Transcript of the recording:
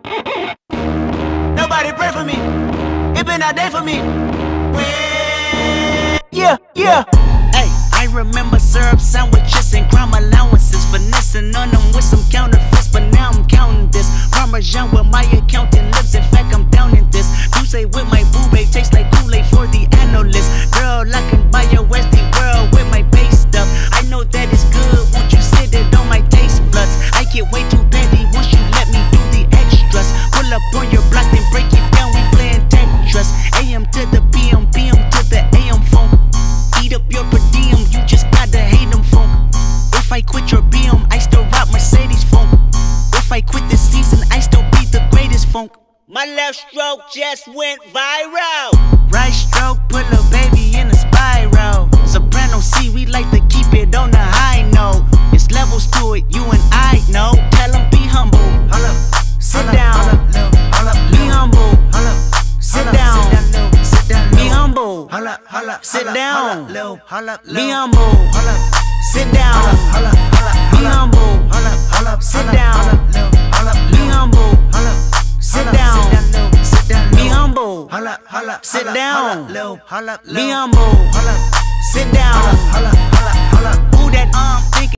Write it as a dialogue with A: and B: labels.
A: Nobody pray for me. It been a day for me. Yeah, yeah.
B: Hey, I remember syrup sandwiches and crime allowances, finessing on them with some counterfeits, but now I'm counting this Parmesan where my accountant lives. In fact, I'm down in this. You say with my boo babe tastes like Kool-Aid for the analyst. Girl, I can buy your Westie world with my base stuff. I know that it's good. Won't you sit it on my taste buds? I get way too petty once you let me do the extras. Pull up on your block, then break it down. We playing Tetris. AM to the PM, PM to the AM phone. Eat up your per diem, you just gotta hate them phone. If I quit your BM, I still rock Mercedes phone. If I quit this season, I still be the greatest funk. My left stroke just went viral. Right stroke put a baby in a spiral. Soprano C, we like to keep it on the high note. It's levels to it, you and I know. Tell them be humble. Sit down. Be humble. Sit down. Be humble. Sit down. Be humble. Sit down. Be humble. Sit down. Be humble. Sit down. Be humble. Sit down. Be humble. Sit down. Who that